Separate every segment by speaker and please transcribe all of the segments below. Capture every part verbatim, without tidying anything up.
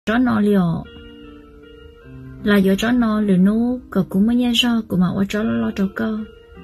Speaker 1: chó nó liều là do chó nó lừa nô cậu cũng mới nghe ra của mà ở chó lo cho cơ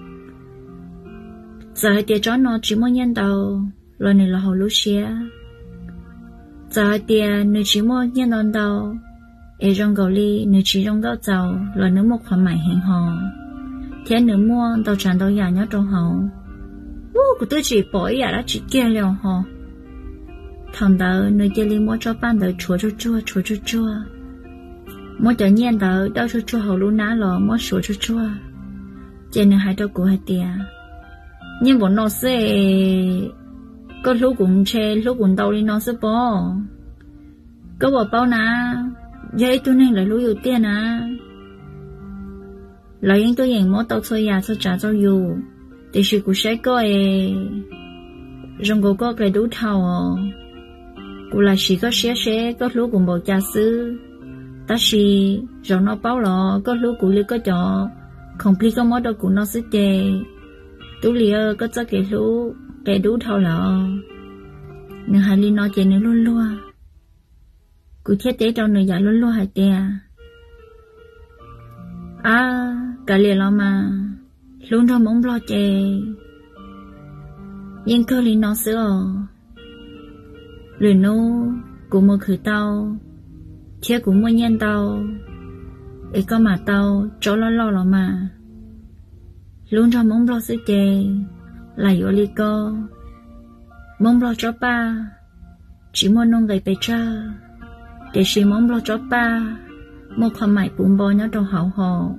Speaker 1: giờ thì chó nó chỉ mới nhận đầu rồi này là hậu lúa xía giờ thì người chỉ mới nhận đầu đầu ở trong gạo li người chỉ trong gạo giàu là nước một khoản mày hẹn hò thế nữa mua tàu tràn tàu già nhớ trong hậu ô của tôi chỉ bỏ giả đã chỉ kia liều hò thằng đó người chơi li mua cho ban đầu chua chua chua chua chua chua mua cho nhiên đó đau chua chua hậu lúa ná lò mua chua chua chua trên này hai đứa của hai tia nhưng bọn nó sẽ có lúc cũng chê lúc cũng đau đi nó sẽ bỏ có bỏ bao nà vậy tôi nên là lúc yêu tiền à lại những tôi nhận mỗi tàu thôi à thôi trả cho dù thì sự của sẽ có ấy trong cô có cái đủ thầu cô là chỉ có sẽ sẽ có lúc cũng bảo cha sư ta chỉ rồi nó báo là có lúc cũng lấy có cho không biết có món đâu cũng nó sẽ chê tú lìa có cho cái lúc cái đủ thầu là nửa hai ly nó chê nửa luôn luôn cụ thiết tế trong nửa giả luôn luôn hai tia à cả liền lo mà luôn rồi mong lo chê nhưng cơ lý nó sữa rồi nó cũng mua khử tao thiết cũng mua nhân tao ấy có mà tao cho lo lo lo mà luôn rồi mong lo sữa chê là yếu lý cơ mong lo cho ba chỉ muốn nông gầy bề cha để chỉ mong lo cho ba một khoản mày bún bò nhớ trong hậu hồ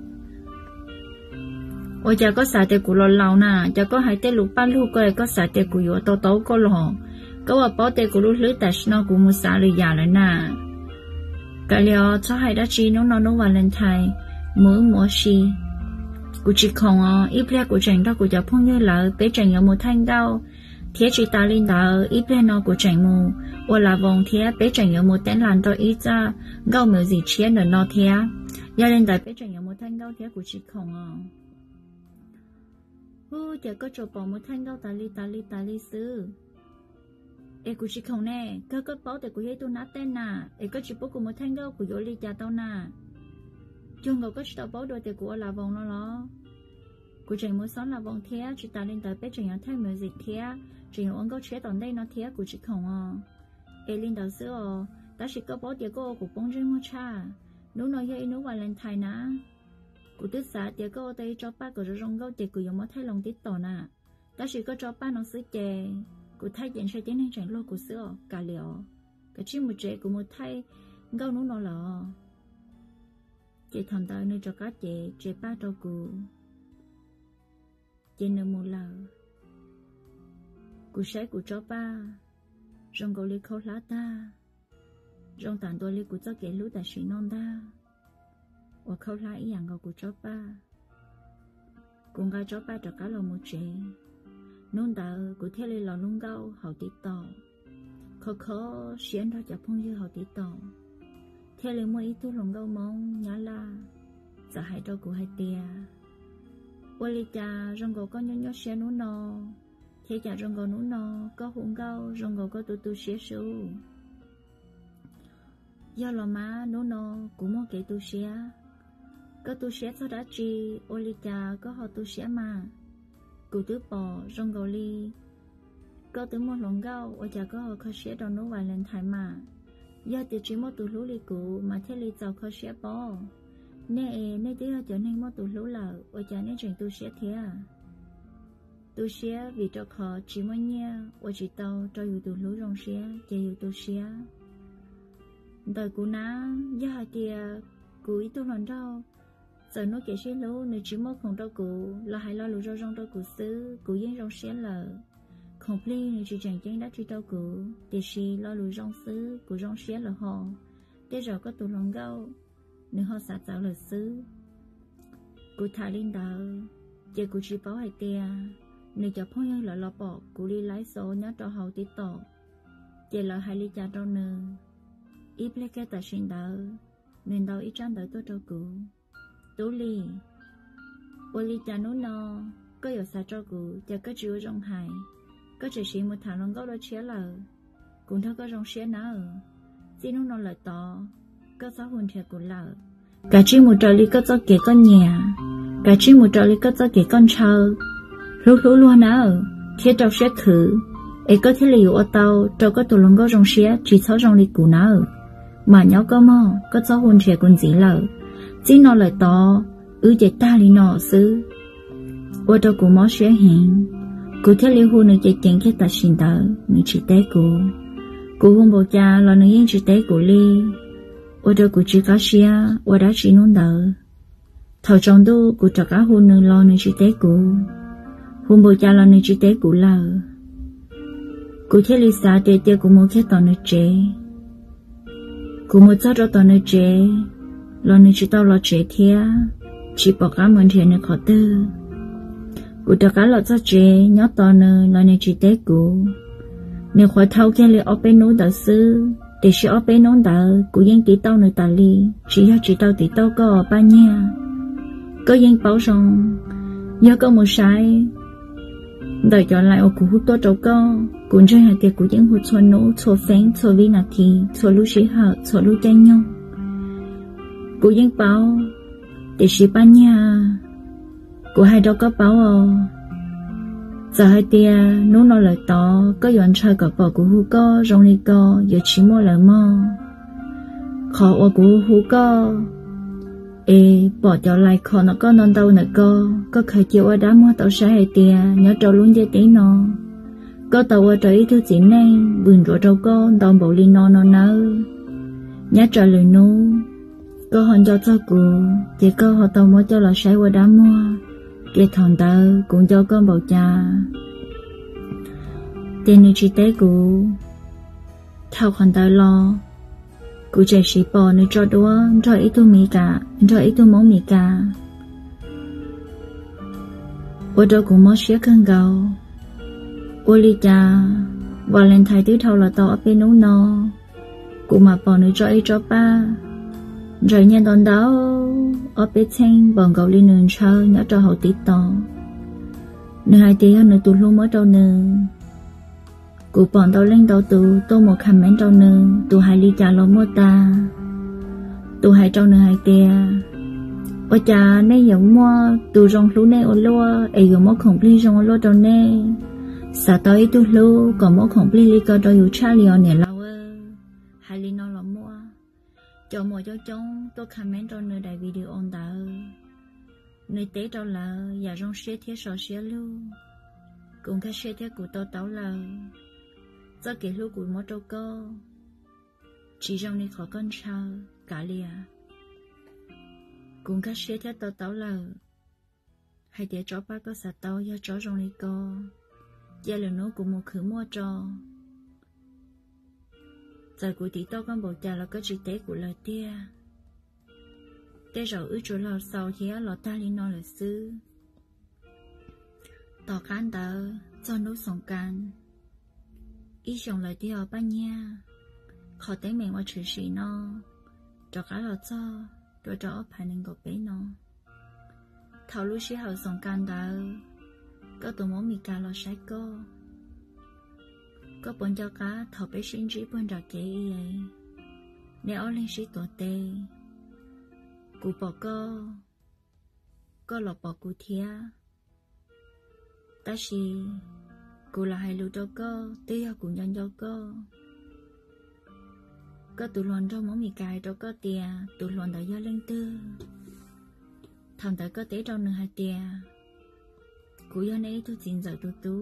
Speaker 1: ôi cha có xài tiền của lo lâu nè cha có hai tiền lục ba lục coi có xài tiền của yếu tàu tàu có lò có vào bỏ tiền của lũ lưới tại nó cũng mua xài lười già lại nè cái liều cho hai đứa chị nó nó nó vào lên thầy mới mua xì của chị không à ít lẽ của chàng đó của cháu phong như là bé chàng ở một thanh đâu thế chị ta lên đó ít lẽ nó của chàng mù hoặc là vòng thế bé chàng ở một tên làn đó ít ra gạo mờ gì chia nữa nó thế gia lên tại bé chàng ở một thanh đâu thế của chị không à ô giờ có chỗ bỏ một thanh đâu ta li ta li ta li sư ê của chị không nè cơ có bảo để của ấy tôi nát tên nè ê có chị bố của một thanh đâu của yo li cha tao nè chung ngồi có chị tao bảo đôi để của là vòng nó lo của chàng mới sáng là vòng thế chị ta lên tới bé chàng ở thanh mờ gì thế chàng ông có chế tận đây nó thế của chị không à ê lên đầu xưa ta chỉ có bảo để cô của bông trên mua cha nếu nói vậy nếu vào lên thay nè cụ tức xã tiệc có tay cho ba của rong gấu tiệc của giống thay lòng tít tỏ nè ta chỉ có cho ba nó sữa chè cụ thay diện sẽ tiến hành tránh lo của sữa cả liều cái chim một chè của một thay gấu nó nó lọ chè thằng ta nơi cho cá chè chè ba cho cụ chè nở một lờ cụ sẽ cụ cho ba rong gấu lấy khâu lá ta rong tàn tôi lấy cụ cho kẻ lú tại suy non ta và khâu lại ý của của chó ba cùng gái chó ba cho cá lò một chế nôn ta của theo lên lò nung gạo hậu tí tàu khó khó xuyên ra chập phong như hậu tí tàu theo lên mỗi ít tu lồng gạo mong nhá la giờ hai đôi của hai tia ôi cha rong gạo có nhớ nhớ xuyên nún nò thế cha rong gạo nún nò có hùng gạo rong gạo có tu tu xé su do lò má nún nò cũng mua cái tu xé có tu sét sau đó chi Olita có họ tu sét mà cụ tứ bò rong gạo li có tứ một lồng gạo ở nhà có họ khó sét đòn nấu vài lần thái mà do tiêu chí một tu lú li cụ mà thế li giàu khó sét bò nè nè tứ họ trở nên một tu lú là ở nhà nên chuyển tu sét thế à tu sét vì cho họ chỉ mới nhia ở chỉ tàu cho yêu tu lú rong sét chỉ yêu tu sét đời cụ ná do hai tia cụ ý tu lần đâu giờ nó kể chuyện lâu nếu chỉ mất không đâu cụ là hay lo lụt rau rong đâu cụ xứ cụ yên rong xé lờ không pli nếu chỉ chẳng chén đã chỉ đâu cụ để xì lo lụt rong xứ cụ rong xé là họ để rồi có tụ lòng gạo nếu họ xả tạo là xứ cụ thả lên đầu giờ cụ chỉ bảo hai tia nếu cho phong nhân là lo bỏ cụ đi lái số nhớ cho hậu tí tổ giờ là hai ly trà đâu nè ít lấy cái tài sinh đầu nên đâu ít trang đợi tôi cho cụ tú li ô li cha nó no có ở xa cho cụ cha có chịu trong hài có chỉ chỉ một thằng nó có đôi chia lờ cũng thôi có trong xé nó chỉ nó nói lời to có sáu hôn trẻ của lợ cả chỉ một trò lý có cho kể con nhà cả chỉ một trò lý có cho kể con trâu lúc lúc luôn nào thiết trâu sẽ thử ấy có thể liều ở tàu trâu có tụi lông có rong xía chỉ sáu rong lý cũ nào mà nhau có mò có sáu hôn trẻ con gì lợ chỉ nó lời to ư chạy ta lý nọ xứ ở đâu cũng mò xía hiện cụ thể liều hôn này chạy chén cái ta xin tờ người chỉ té cụ cụ hôn bầu cha là người yên chỉ té cụ li ở đâu cụ chỉ cá xía ở đó chỉ nôn đỡ thầu trong đó cụ cho cá hôn người lo người chỉ té cụ hôn bầu cha là người chỉ té cụ lờ cụ thể lý xa để tiêu cụ mua cái tàu người chế cụ mua cho tàu người chế lo người chỉ tàu lo chế thia chỉ bỏ cá mượn tiền người khó tư cụ cho cá lo cho chế nhớ tàu người lo người chỉ té cụ nếu khỏi thâu cái li ở bênนู้นđỡ sư để sẽ ở bênนู้นđỡ cụ yên tí tàu người ta li chỉ hay chỉ tàu tí tàu có ba nha có yên bảo rằng nhớ có một sai đợi cho lại ở cụ hút to trâu co cũng chơi hai cái cụ yên hút xua nổ xua phèn xua vi nà thì xua lú sĩ hở xua lú chay nhau cụ yên bảo để sĩ ba nha cụ hai đâu có bảo ờ giờ hai tia nấu nó lời to có dọn chơi cả bỏ của hú co rong đi co giờ chỉ mua lời mò khó ở của hú co ê bỏ cho lại khó nó có non đâu nữa co có khởi chiều ở đá mua tàu xe hai tia nhớ trâu luôn dây tí nó có tàu ở trời thứ gì này bừng rổ trâu con đòn bộ linh nó nó nơ nhớ trời lời nô có hòn cho cho cụ chỉ có họ tàu mua cho là xe ở đá mua cái thằng ta cũng cho con bầu cha tên nữ chỉ tế cụ thao con ta lo cụ chạy sĩ bò nữ cho đua cho ít tu mì cả cho ít tu món mì cả ở đó cũng mất xía cơn gầu ô li cha và lên thái tứ thao là tao ở bênนู้น nó cụ mà bò nữ cho ít cho ba rồi nhân đón đó ở bên trên bọn cậu đi nương chơi nhớ cho hậu tí to nương hai tí hơn nương tụt luôn mới đâu nương cụ bọn tao lên tao tụ tô một khám mến trong nương tụ hai ly trà lo mua ta tụ hai trong nương hai tia ở trà này giống mua tụ rong lú này ở lúa ấy giống mua khổng ly rong ở lúa trong này xả tới tụ lú còn mua khổng ly ly cơ đôi hữu cha liò nè lâu hai ly nó lo mua cho mọi cho chúng tôi comment trong nơi đại video on ta nơi tế trong là nhà trong xe thiết sò xe luôn cùng các xe thiết của tôi táo là do kể lúc của mỗi trâu cơ chỉ trong này khó con sao cả lìa cùng các xe thiết tôi táo là hay để cho ba có sạch tao do chó trong này co gia lần nó cũng một khử mua cho giờ của tí tao con bầu trà là có chỉ tế của lời tia tế rồi ư chỗ lò sau thì lò ta li nó là sư tỏ can tờ cho nút sòng can ý chồng lời tia ở ba nha khó tế mình qua chữ sĩ nó cho cá lò cho rồi cho ốp hai nên gọt bế nó thảo lúc sĩ hậu sòng can tờ có tụ món mì cà lò sái cô có bọn cho cá thọ bé sinh trí bọn ra kế y ấy nếu ở lên sĩ tổ tê cụ bỏ cơ có lọ bỏ cụ thia ta chỉ cụ là hai lưu cho cơ tê ở cụ nhân cho cơ có tụ loạn trong món mì cài cho có tia tụ loạn đã do lên tư thằng ta có tế trong nửa hai tia cụ do này tôi xin giờ tôi tú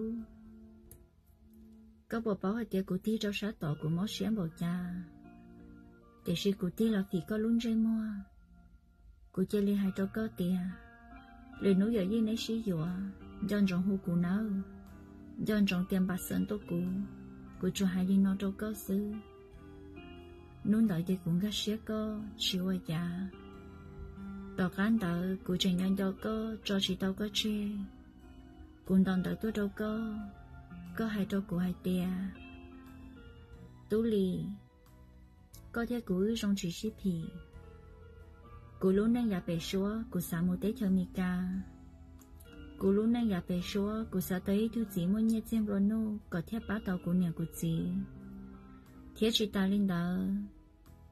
Speaker 1: có bộ bảo hạt của tí cho sát tỏ của món xém bầu cha để sĩ của tí là vì có luôn dây mua của chơi li hai trâu có tìa lời nói giờ như nấy sĩ dùa dân trong hú của nó dân trong tiền bạc sơn tốt của của cho hai đi nó trâu có sư nôn đợi thì cũng gắt xía có chịu ở cha tỏ cán tờ của trình nhân cho có cho chị tao có chê cũng đòn đợi tôi đâu có có hai trâu của hai tia tú lì có thể của trong chỉ ship thì của lúc này nhà bể số của xã một tế cho Mika của lúc này nhà bể số của xã tới thứ gì muốn nhét xem rồi nô có thể bắt đầu của nhà của chị thiết chỉ ta linh đó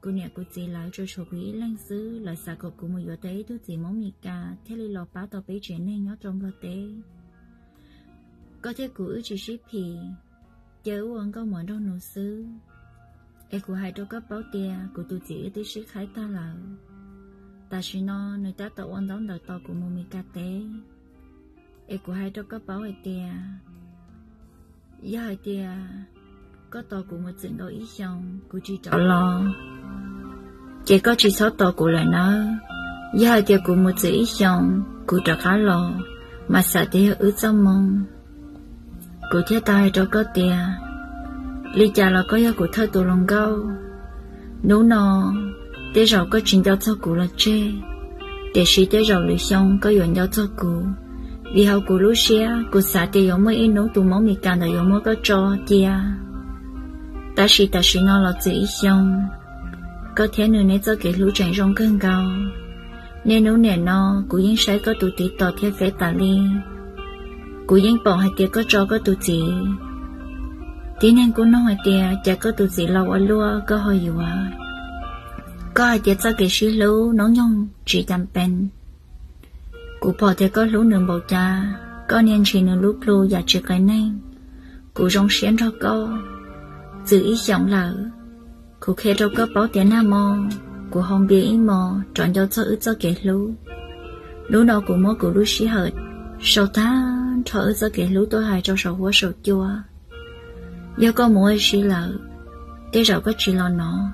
Speaker 1: cô nè cô chỉ lại cho số quý lãnh xứ lại xa cô cũng một giờ tế tôi chỉ mong mì cả thế li lọ bá tàu bế chuyện này nhớ trong lo tế có thể cô ước chỉ ship thì chờ uống có món đâu nấu xứ em cô hai đâu có báo tia cô tôi chỉ tới ship khai ta là ta chỉ nó người ta tàu ăn đón đợi tàu của một mì cả tế em cô hai đâu có báo ai tia giờ hai tia có tàu của một chuyện đó ý xong cô chỉ trả lo chỉ có chỉ sáu tàu của lại nó giờ hai tia của một chuyện ý xong cô trả khá lo mà sợ tia ướt trong mông cô thiết tay cho có tia lý cha là có giờ của thơ tù lòng gâu nấu nọ tia rau có chuyện giao cho cô là chê để sĩ tia rau lì xong có dọn giao cho cô vì hậu của lúc xưa cô sợ tia giống mới nấu tù món mì cạn là giống mới có cho tia ta chỉ ta chỉ nó là chỉ xong có thể nữa nên cho cái lũ chạy rong cơn cao nên nấu nè nó cũng những sai có tụ tí tỏ theo phép ta li cũng những bỏ hai tia có cho có tụ chỉ tí nên cũng nói hai tia chả có tụ chỉ lâu ở lúa có hơi gì à có hai tia cho cái xí lú nó nhung chỉ chăm pen cũng bỏ theo có lú nương bầu cha có nên chỉ nương lú lú và chỉ cái này cũng rong xén cho cô giữ ý giọng lỡ cô khe đâu có báo tiền nam mô cô không biết ý mô chọn cho cho ức cho kẻ lú lú nào cũng mô của lú xí hợt sau tháng cho ức cho kẻ lú tôi hài cho sầu hoa sầu chua do có mỗi xí lỡ để rồi có chỉ lo nó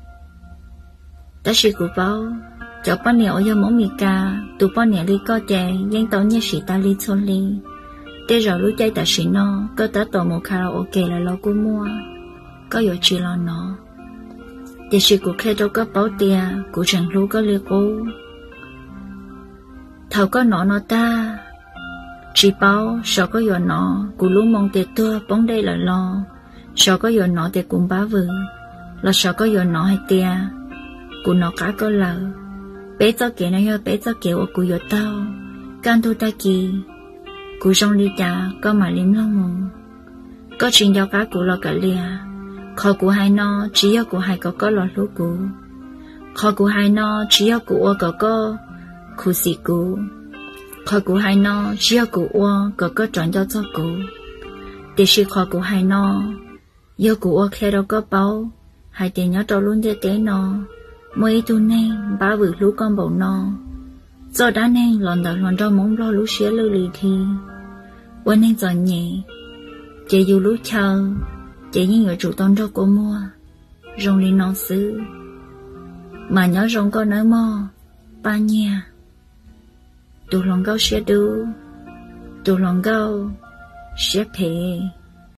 Speaker 1: ta xí của báo cho bao nhiêu ở món mì ca tụ bao nhiêu ly có chè nhưng tao nhớ xí ta ly thôn ly để rồi lú chơi ta xí nó có ta tổ một karaoke là lo cô mua có yếu chỉ lo nó để sự của khe đâu có báo tia của chẳng lú có liệt cô thầu có nó nó ta chỉ báo sao có yếu nó của lú mong để tua bóng đây là lo sao có yếu nó để cùng bá vợ là sao có yếu nó hay tia của nó cả có lỡ bé cho kẻ này bé cho kẻ của của yếu tao can thu ta kỳ của trong ly trà có mà liếm lo mồm có chuyện giao cá của lo cả lia khó của hai nó chỉ có của hai có có lọt lúa của khó của hai nó chỉ có của có có khu xì của khó của hai nó chỉ có của có có chọn cho cho của để sự khó của hai nó do của khi đâu có bao hai tiền nhớ trâu luôn để té nó mới tu này ba vừa lúa con bầu nó do đã nên lòn đầu lòn rau móng lo lúa xía lư lì thì quên nên giòn nhẹ chỉ dù lúa chờ chỉ những người chủ tôn cho cô mua rong đi non xứ mà nhớ rong có nói mò ba nhà tụ lòng gấu sẽ đu tụ lòng gấu sẽ phê